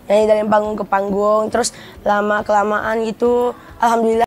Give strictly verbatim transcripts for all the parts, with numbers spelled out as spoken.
nyanyi dari panggung ke panggung, terus lama kelamaan gitu alhamdulillah.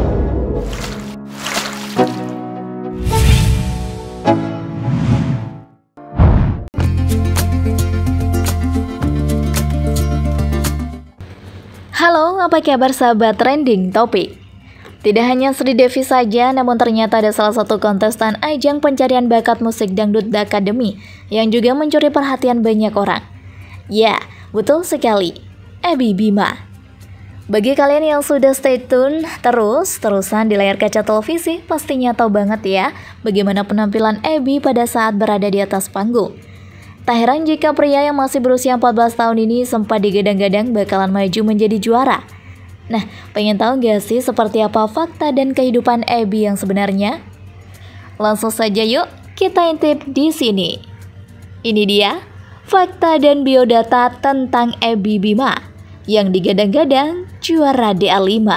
Halo, apa kabar sahabat Trending Topik? Tidak hanya Sri Devi saja, namun ternyata ada salah satu kontestan ajang pencarian bakat musik dangdut The Academy yang juga mencuri perhatian banyak orang. Ya, betul sekali, Abby Bima. Bagi kalian yang sudah stay tune terus-terusan di layar kaca televisi, pastinya tahu banget ya bagaimana penampilan Abby pada saat berada di atas panggung. Tak heran jika pria yang masih berusia empat belas tahun ini sempat digadang-gadang bakalan maju menjadi juara. Nah, pengen tahu gak sih seperti apa fakta dan kehidupan Abby yang sebenarnya? Langsung saja yuk kita intip di sini. Ini dia fakta dan biodata tentang Abby Bima yang digadang-gadang juara D A lima.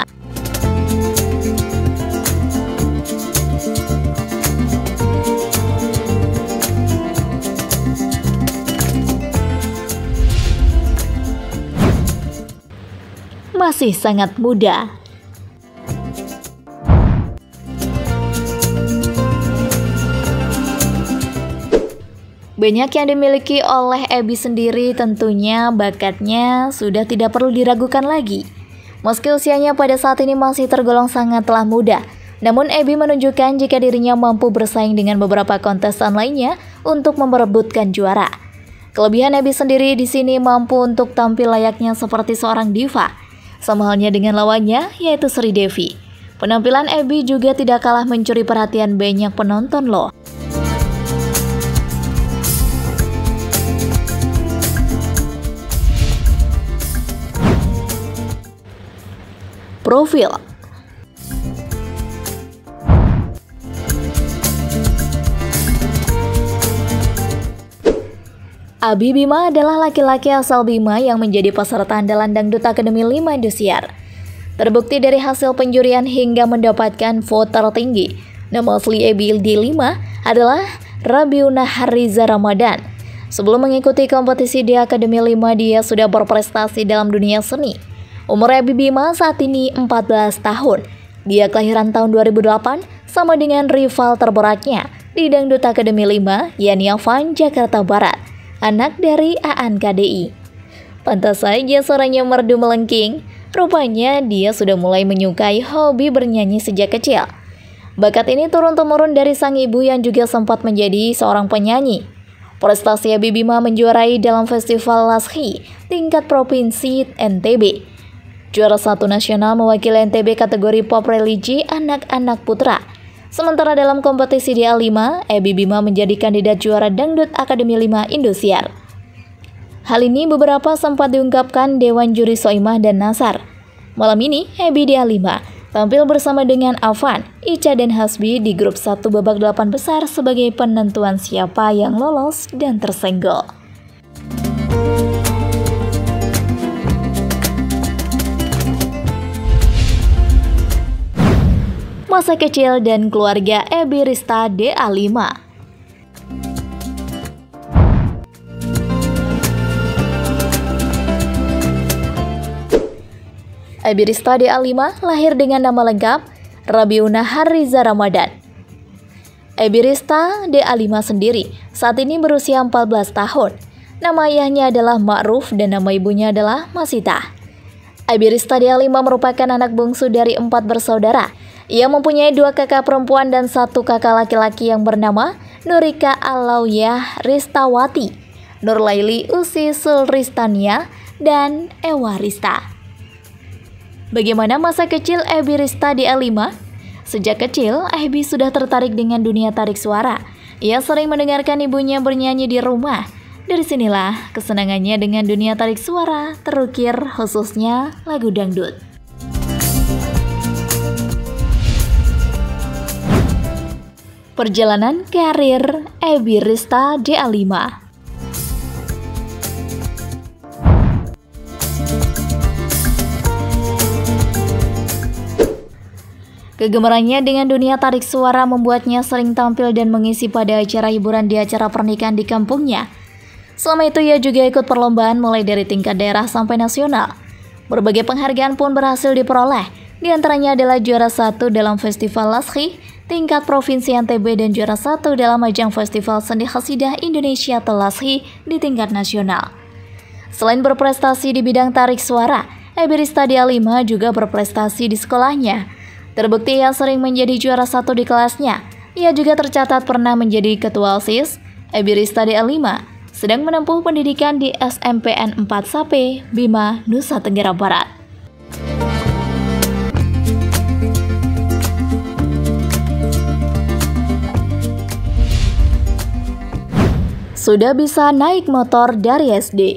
Masih sangat muda. Banyak yang dimiliki oleh Abby sendiri, tentunya bakatnya sudah tidak perlu diragukan lagi. Meski usianya pada saat ini masih tergolong sangatlah muda, namun Abby menunjukkan jika dirinya mampu bersaing dengan beberapa kontestan lainnya untuk memperebutkan juara. Kelebihan Abby sendiri di sini mampu untuk tampil layaknya seperti seorang diva. Sama halnya dengan lawannya, yaitu Sri Devi. Penampilan Abby juga tidak kalah mencuri perhatian banyak penonton loh. Profil. Abby Bima adalah laki-laki asal Bima yang menjadi peserta andalan Dangdut Academy lima Indosiar. Terbukti dari hasil penjurian hingga mendapatkan vote tertinggi. Nama asli Abby di lima adalah Rabiuna Hariza Ramadan. Sebelum mengikuti kompetisi di Academy lima, dia sudah berprestasi dalam dunia seni. Umur Abby Bima saat ini empat belas tahun. Dia kelahiran tahun dua ribu delapan, sama dengan rival terberatnya di Dangdut Academy lima, yakni Avan Jakarta Barat, anak dari Aan K D I. Pantas saja suaranya merdu melengking. Rupanya dia sudah mulai menyukai hobi bernyanyi sejak kecil. Bakat ini turun-temurun dari sang ibu yang juga sempat menjadi seorang penyanyi. Prestasi Abby Bima menjuarai dalam festival Lashi tingkat provinsi N T B. Juara satu nasional mewakili N T B kategori pop religi anak-anak putra. Sementara dalam kompetisi D A lima, Abby Bima menjadi kandidat juara Dangdut Academy lima Indosiar. Hal ini beberapa sempat diungkapkan Dewan Juri Soimah dan Nasar. Malam ini, Abby D A lima tampil bersama dengan Avan, Ica dan Hasbi di grup satu babak delapan besar sebagai penentuan siapa yang lolos dan tersenggol. Masa kecil dan keluarga Abby Rista D A lima. Abby Rista D A lima lahir dengan nama lengkap Rabiuna Hariza Ramadan. Abby Rista D A lima sendiri saat ini berusia empat belas tahun. Nama ayahnya adalah Ma'ruf dan nama ibunya adalah Masita. Abby Rista D A lima merupakan anak bungsu dari empat bersaudara. Ia mempunyai dua kakak perempuan dan satu kakak laki-laki yang bernama Nurika Alauyah Ristawati, Nurlaili Usi Sulristania, dan Ewa Rista. Bagaimana masa kecil Abby Rista D A lima? Sejak kecil, Abby sudah tertarik dengan dunia tarik suara. Ia sering mendengarkan ibunya bernyanyi di rumah. Dari sinilah kesenangannya dengan dunia tarik suara terukir, khususnya lagu dangdut. Perjalanan karir Abby Rista D A lima. Kegemarannya dengan dunia tarik suara membuatnya sering tampil dan mengisi pada acara hiburan di acara pernikahan di kampungnya. Selama itu ia juga ikut perlombaan mulai dari tingkat daerah sampai nasional. Berbagai penghargaan pun berhasil diperoleh, di antaranya adalah juara satu dalam Festival Laskhi tingkat Provinsi N T B dan juara satu dalam ajang Festival Seni Khasidah Indonesia atau Laskhi di tingkat nasional. Selain berprestasi di bidang tarik suara, Ebi Ristadi Alima juga berprestasi di sekolahnya. Terbukti ia sering menjadi juara satu di kelasnya. Ia juga tercatat pernah menjadi ketua OSIS. Ebi Ristadi Alima sedang menempuh pendidikan di S M P N empat Sape, Bima, Nusa Tenggara Barat. Sudah bisa naik motor dari S D.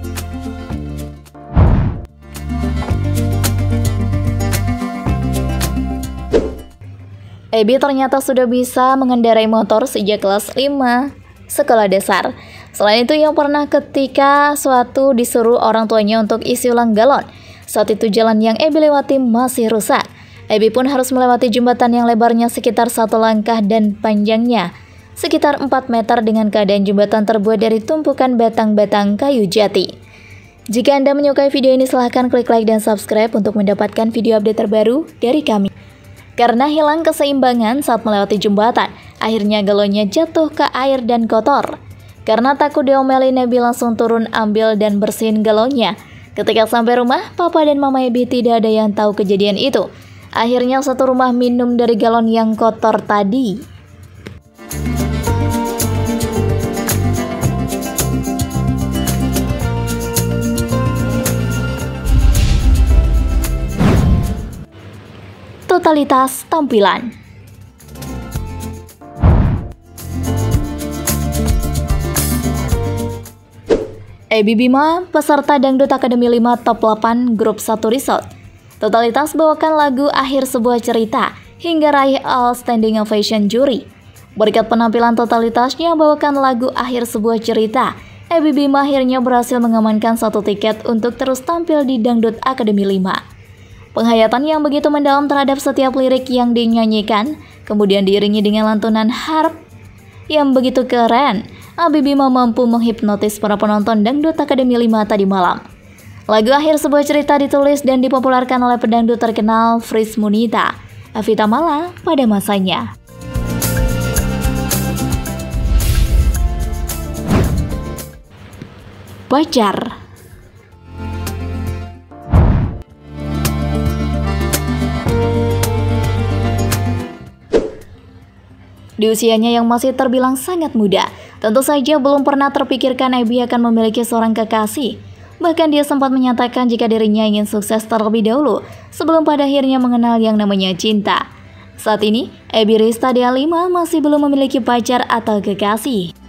Ebi ternyata sudah bisa mengendarai motor sejak kelas lima sekolah dasar. Selain itu, yang pernah ketika suatu disuruh orang tuanya untuk isi ulang galon. Saat itu jalan yang Ebi lewati masih rusak. Ebi pun harus melewati jembatan yang lebarnya sekitar satu langkah dan panjangnya sekitar empat meter dengan keadaan jembatan terbuat dari tumpukan batang-batang kayu jati. Jika Anda menyukai video ini, silahkan klik like dan subscribe untuk mendapatkan video update terbaru dari kami. Karena hilang keseimbangan saat melewati jembatan, akhirnya galonnya jatuh ke air dan kotor. Karena takut diomelin, Ebi langsung turun ambil dan bersihin galonnya. Ketika sampai rumah, Papa dan Mama Ebi tidak ada yang tahu kejadian itu. Akhirnya satu rumah minum dari galon yang kotor tadi. Totalitas tampilan. Ebi Bima, peserta Dangdut Akademi lima Top delapan Grup satu Resort. Totalitas bawakan lagu Akhir Sebuah Cerita hingga raih Outstanding Ovation Juri. Berkat penampilan totalitasnya bawakan lagu Akhir Sebuah Cerita, Ebi Bima akhirnya berhasil mengamankan satu tiket untuk terus tampil di Dangdut Akademi lima. Penghayatan yang begitu mendalam terhadap setiap lirik yang dinyanyikan, kemudian diiringi dengan lantunan harp yang begitu keren, Ebi Bima mampu menghipnotis para penonton Dangdut Akademi lima tadi malam. Lagu Akhir Sebuah Cerita ditulis dan dipopulerkan oleh pedangdut terkenal Fris Munita, Evita Mala pada masanya. Pacar. Di usianya yang masih terbilang sangat muda, tentu saja belum pernah terpikirkan Ebi akan memiliki seorang kekasih. Bahkan dia sempat menyatakan jika dirinya ingin sukses terlebih dahulu sebelum pada akhirnya mengenal yang namanya cinta. Saat ini, Ebi Ristadi Alima masih belum memiliki pacar atau kekasih.